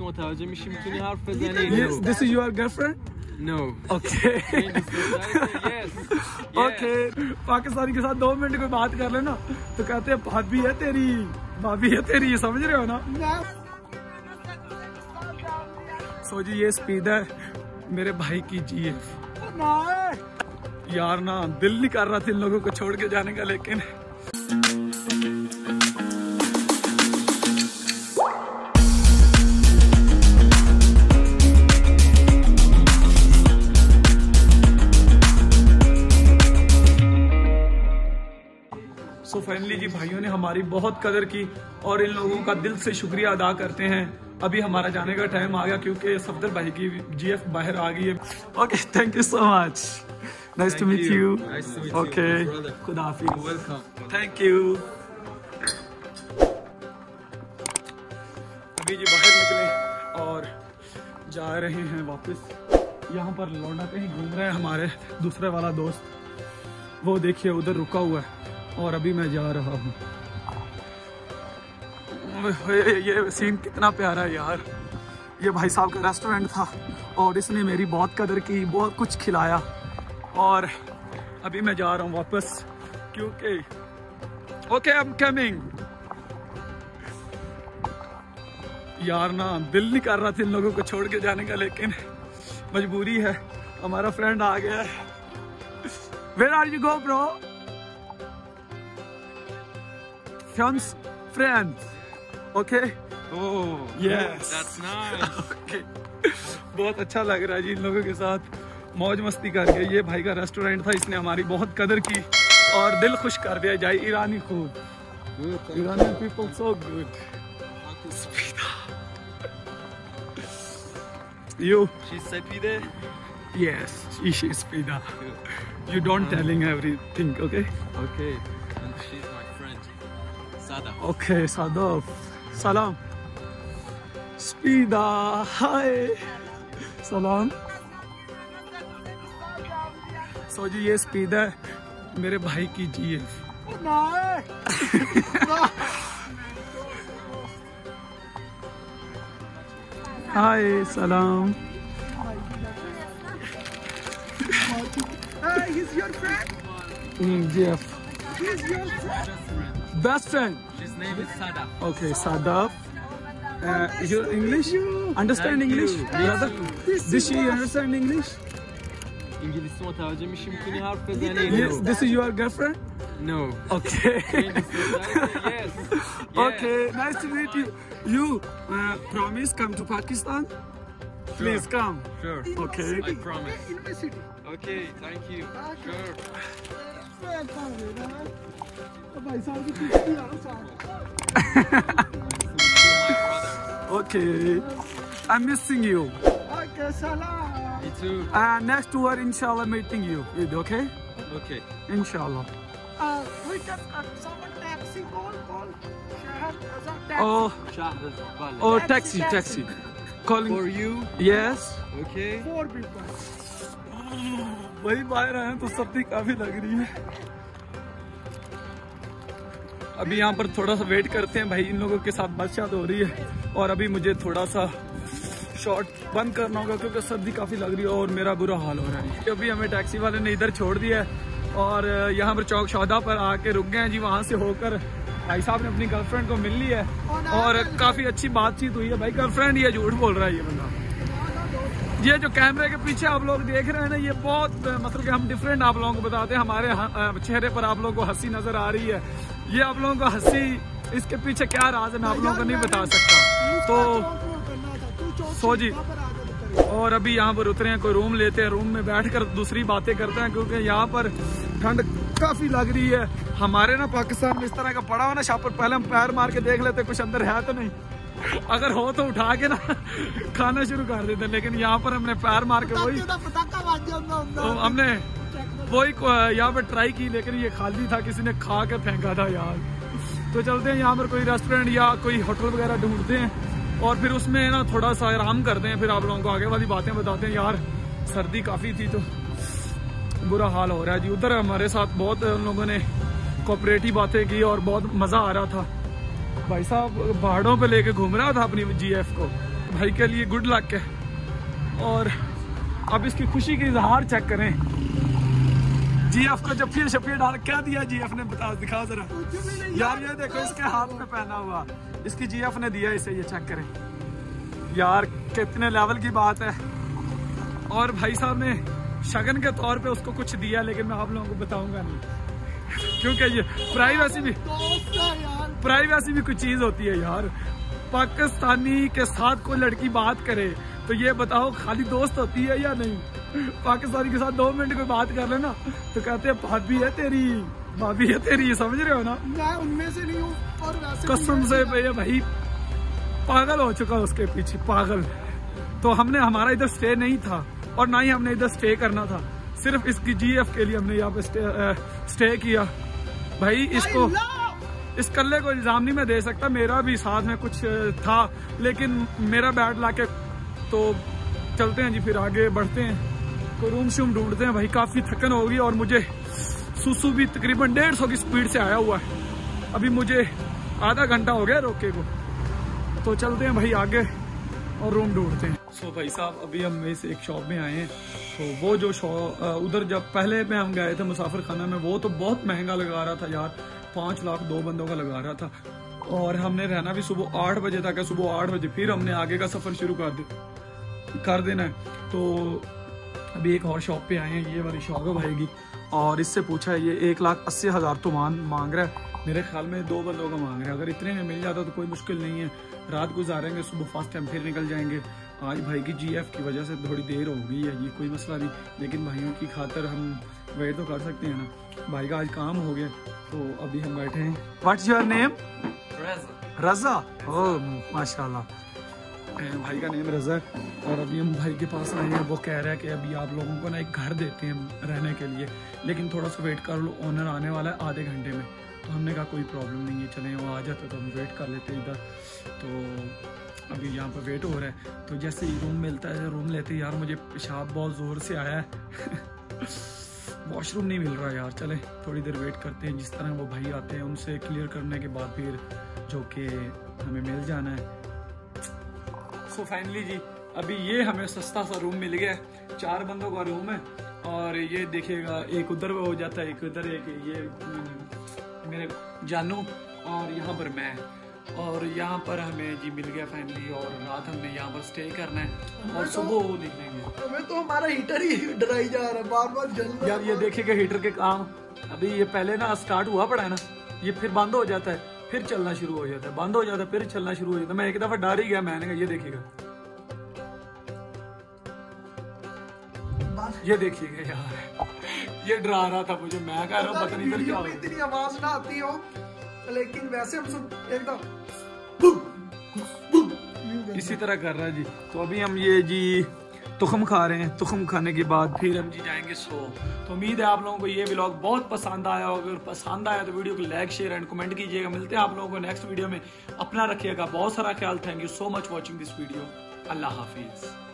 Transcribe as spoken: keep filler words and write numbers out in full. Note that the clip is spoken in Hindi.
متوجه میشی میتونی حرف بزنی. Yes, this is your girlfriend? No. Okay. Yes. Okay. Pakistani के साथ दो मिनट कोई बात कर लेना तो कहते हैं भाभी है तेरी, भाभी है तेरी, समझ रहे हो ना? सो जी ये स्पीड है मेरे भाई की जीएफ। यार ना दिल नहीं कर रहा था इन लोगों को छोड़ के जाने का, लेकिन सो so फाइनली जी भाइयों ने हमारी बहुत कदर की और इन लोगों का दिल से शुक्रिया अदा करते हैं। अभी हमारा जाने का टाइम आ गया क्योंकि सफदर भाई की जीएफ बाहर आ गई है। Okay, thank you so much, nice to meet you. Okay, खुदा हाफिज़, वेलकम, थैंक यू। अभी जी बाहर निकले और जा रहे हैं वापस। यहाँ पर लौंडा कहीं घूम रहे हैं हमारे दूसरे वाला दोस्त, वो देखिए उधर रुका हुआ है और अभी मैं जा रहा हूँ। ये सीन कितना प्यारा है यार। ये भाई साहब का रेस्टोरेंट था और इसने मेरी बहुत कदर की, बहुत कुछ खिलाया और अभी मैं जा रहा हूँ वापस क्योंकि ओके आई एम कमिंग। यार ना दिल नहीं कर रहा था इन लोगों को छोड़ के जाने का, लेकिन मजबूरी है। हमारा फ्रेंड आ गया है। Where are you go bro? Friends, friends, okay? Oh, yes, that's nice. Okay. बहुत अच्छा लग रहा है जी इन लोगों के साथ मौज मस्ती करके। ये भाई का रेस्टोरेंट था, इसने हमारी बहुत कदर की और दिल खुश कर दिया। जाए ईरानी फूड, ईरानी people so good. You? She's Sepide? Yes, she is Spida. You don't telling everything, okay? Okay, and she's my friend, Sada. Okay, Sadaf. Salam. Spida, hi. Salam. So जी ये स्पीड है मेरे भाई की जीएफ। हाय सलाम। Uh, he's your friend? Mm, Jeff. He's your friend? Best friend. His name is Sada. Okay, Sadaf. Uh, is your English? Understand Thank English? you. Brother? Does she understand English? İngilizce متوجه میشی میتونی حرف بزنی. Yes, this is your girlfriend? No. Okay. Yes. Okay, nice to meet you. You uh, promise come to Pakistan? Please come. Sure. Okay. I promise. University. Okay, thank you. Sure. भाई साहब की कुश्ती आ साहब। Okay. I'm missing you. Okay, salam. Me too. Uh, next tour, inshallah, meeting you. Okay? Okay. Inshallah. Uh, we can uh, someone taxi call call. Shahar as a taxi. Oh, Shahraz Bale. oh, Taxi, taxi, taxi. taxi. Calling. For you? Yes. Okay. Four people. वही बाहर आए हैं तो सर्दी काफी लग रही है। अभी यहाँ पर थोड़ा सा वेट करते हैं भाई, इन लोगों के साथ बातचीत हो रही है और अभी मुझे थोड़ा सा शॉट बंद करना होगा क्योंकि सर्दी काफी लग रही है और मेरा बुरा हाल हो रहा है। अभी हमें टैक्सी वाले ने इधर छोड़ दिया है और यहाँ पर चौक शौदा पर आके रुक गए हैं जी। वहाँ से होकर भाई साहब ने अपनी गर्लफ्रेंड को मिल लिया है और काफी अच्छी बातचीत हुई है। भाई गर्लफ्रेंड ये झूठ बोल रहा है ये बंदा। ये जो कैमरे के पीछे आप लोग देख रहे हैं ना, ये बहुत मतलब कि हम डिफरेंट आप लोगों को बताते हैं। हमारे चेहरे पर आप लोगों को हंसी नजर आ रही है, ये आप लोगों को हंसी, इसके पीछे क्या राज है मैं आप लोगों को नहीं बता सकता। तो सो जी, और अभी यहाँ पर उतरे हैं, कोई रूम लेते हैं, रूम में बैठकर दूसरी बातें करते हैं क्योंकि यहाँ पर ठंड काफी लग रही है। हमारे ना पाकिस्तान में इस तरह का पड़ा हो ना, शाप पर पहले हम पैर मार के देख लेते कुछ अंदर है तो नहीं, अगर हो तो उठा के ना खाना शुरू कर देते, लेकिन यहाँ पर हमने पैर मार के वही तो हमने वही यहाँ पर ट्राई की, लेकिन ये खाली था, किसी ने खा के फेंका था यार। तो चलते हैं यहाँ पर कोई रेस्टोरेंट या कोई होटल वगैरह ढूंढते हैं और फिर उसमें ना थोड़ा सा आराम करते हैं, फिर आप लोगों को आगे वाली बातें बताते हैं। यार सर्दी काफ़ी थी तो बुरा हाल हो रहा है जी। उधर हमारे साथ बहुत उन लोगों ने कोऑपरेटिव बातें की और बहुत मज़ा आ रहा था। भाई साहब पहाड़ों पे लेके घूम रहा था अपनी जीएफ को, भाई के लिए गुड लक है। और अब इसकी खुशी की इजहार चेक करें। जीएफ को जफिया शफिया डाल क्या दिया जीएफ ने, बता दिखाओ जरा यार। ये देखो इसके हाथ में पहना हुआ, इसकी जीएफ ने दिया इसे, ये चेक करें यार कितने लेवल की बात है। और भाई साहब ने शगन के तौर पे उसको कुछ दिया, लेकिन मैं आप लोगों को बताऊंगा नहीं, क्योंकि ये प्राइवेसी भी प्राइवेसी भी कुछ चीज होती है यार। पाकिस्तानी के साथ कोई लड़की बात करे तो ये बताओ खाली दोस्त होती है या नहीं। पाकिस्तानी के साथ दो मिनट कोई बात कर लेना तो कहते हैं भाभी है तेरी, भाभी है तेरी, समझ रहे हो ना। मैं उनमें से नहीं हूँ और वैसे कसम से भैया भाई पागल हो चुका उसके पीछे, पागल। तो हमने हमारा इधर स्टे नहीं था और ना ही हमने इधर स्टे करना था, सिर्फ इसकी जीएफ के लिए हमने यहाँ पे स्टे, आ, स्टे किया। भाई इसको इस कल्ले को इल्जाम नहीं मैं दे सकता, मेरा भी साथ में कुछ था, लेकिन मेरा बैड लक है। तो चलते हैं जी, फिर आगे बढ़ते हैं, कोई रूम शूम ढूंढते हैं। भाई काफी थकन होगी और मुझे सुसु भी तकरीबन डेढ़ सौ की स्पीड से आया हुआ है। अभी मुझे आधा घंटा हो गया रोके को, तो चलते हैं भाई आगे और रूम ढूंढते हैं। सो so, भाई साहब अभी हम इस एक शॉप में आए हैं। तो वो जो शॉप उधर जब पहले में हम गए थे मुसाफिर खाना में, वो तो बहुत महंगा लगा रहा था यार, पाँच लाख दो बंदों का लगा रहा था। और हमने रहना भी सुबह आठ बजे तक है, सुबह आठ बजे फिर हमने आगे का सफर शुरू कर दे कर देना है। तो अभी एक और शॉप पे आए हैं, ये वाली शॉप है भाई की, और इससे पूछा है ये एक लाख अस्सी हजार तो मान मांग रहा है, मेरे ख्याल में दो बंदों का मांग रहा है। अगर इतने में मिल जाता तो कोई मुश्किल नहीं है, रात गुजारेंगे, सुबह फर्स्ट टाइम फिर निकल जाएंगे। आज भाई की जीएफ की वजह से थोड़ी देर हो गई है, ये कोई मसला नहीं, लेकिन भाइयों की खातर हम वेट तो कर सकते हैं ना। भाई का आज काम हो गया तो अभी हम बैठे हैं। What's your name? Raza. Oh माशाल्लाह, भाई का नेम रजा है। और अभी हम भाई के पास आए हैं, वो कह रहा है कि अभी आप लोगों को ना एक घर देते हैं रहने के लिए, लेकिन थोड़ा सा वेट कर लो, ओनर आने वाला है आधे घंटे में। तो हमने कहा कोई प्रॉब्लम नहीं है, चलें वो आ जाता तो हम वेट कर लेते इधर। तो अभी यहाँ पर वेट हो रहा है, तो जैसे ही रूम मिलता है रूम लेते यार मुझे पेशाब बहुत ज़ोर से आया है वॉशरूम नहीं मिल रहा यार, चले थोड़ी देर वेट करते हैं। जिस तरह वो भाई आते हैं उनसे क्लियर करने के बाद फिर जो कि हमें मिल जाना है। सो फाइनली जी अभी ये हमें सस्ता सा रूम मिल गया, चार बंदों का रूम है। और ये देखिएगा एक उधर हो जाता है, एक उधर, एक ये मेरे जानू और यहाँ पर मैं, और यहाँ पर हमें जी मिल गया फाइनली। और रात हमने यहाँ पर स्टे करना है और सुबह वो निकलेंगे। हमें तो हमारा हीटर ही डराई जा रहा है, बार बार जल रहा है यार। ये देखिएगा हीटर के काम अभी ये पहले ना स्टार्ट हुआ पड़ा है ना, ये फिर बंद हो जाता है, फिर चलना शुरू हो जाता है, बंद हो जाता है, फिर चलना शुरू हो जाता है। मैं एक दफा डर ही गया, मैंने कहा ये देखिएगा, ये देखिएगा यार, ये डरा रहा था मुझे। मैं कह रहा हूँ पता नहीं इधर क्या हो रहा है। इतनी आवाज ना आती हो, लेकिन वैसे हम सब एकदम इसी तरह कर रहा है जी। तो अभी हम ये जी तुखम खा रहे हैं, तुखम खाने के बाद फिर हम जी जाएंगे सो। तो उम्मीद है आप लोगों को ये व्लॉग बहुत पसंद आया होगा। अगर पसंद आया तो वीडियो को लाइक शेयर एंड कमेंट कीजिएगा। मिलते हैं आप लोगों को नेक्स्ट वीडियो में, अपना रखिएगा बहुत सारा ख्याल। Thank you so much watching this video. अल्लाह हाफिज।